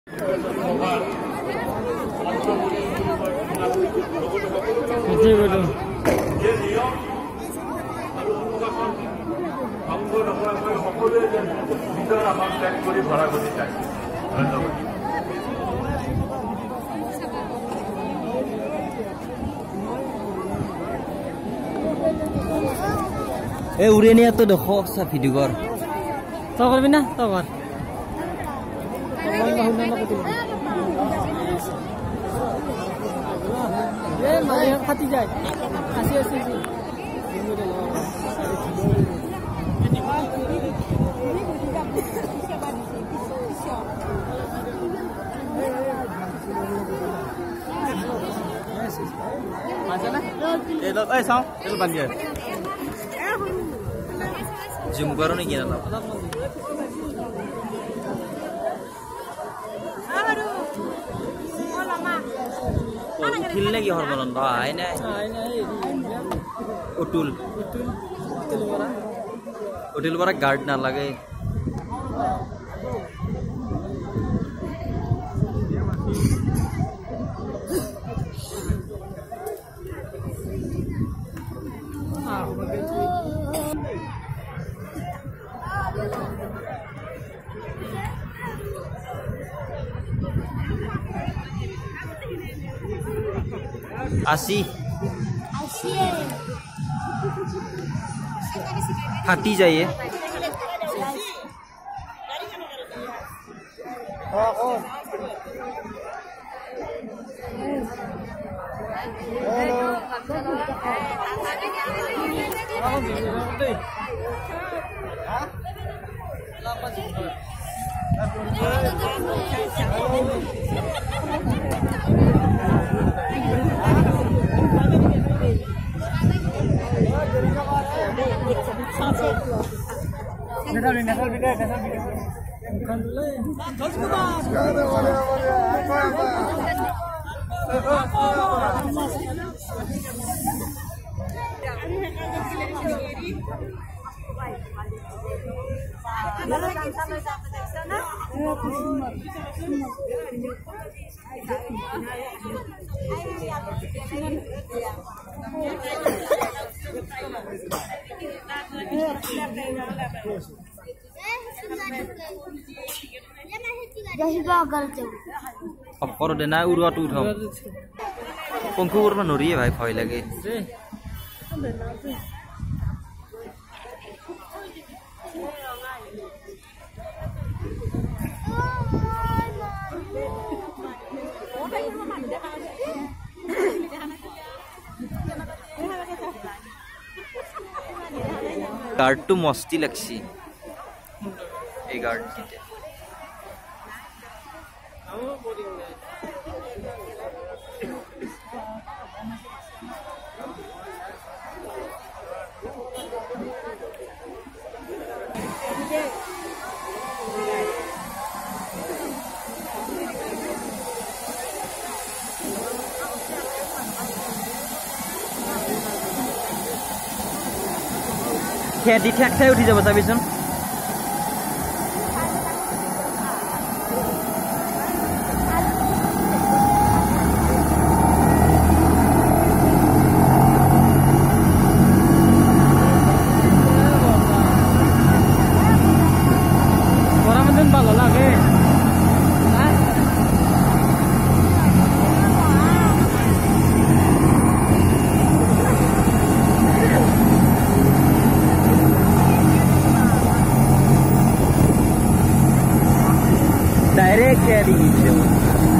উড়ে নিয়ে তো দেখো ভিডিও কর তো করবি না তো কর ফাটি যায় জুম করো নাকি না উঠিল নেকি সৰ্বানন্দ আই নাই উটুল পৰা গাৰ্ড নালাগে আসি ফাটি যায় অপর দেনা উড়াটো উঠাও পঙ্খু উড়ব নৰিয়ে ভাই ভয় লাগে গাৰ্ডটো মস্তি লাগছি এই গাৰ্ড কিটা খেদি ঠেক খাই উঠি যাব চাবিচোন ভালো লাগে डायरेक्ट कैरी